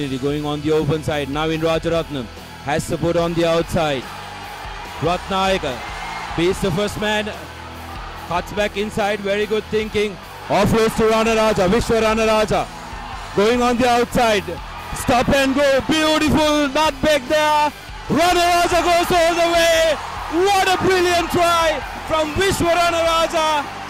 opportunity going on the open side. Navin Rajaratnam has support on the outside. Ratnayaka beats the first man, cuts back inside, very good thinking. Offloads to Ranaraja, Vishwa Ranaraja. Going on the outside, stop and go, beautiful nutmeg there. Ranaraja goes all the way. What a brilliant try from Vishwa Ranaraja.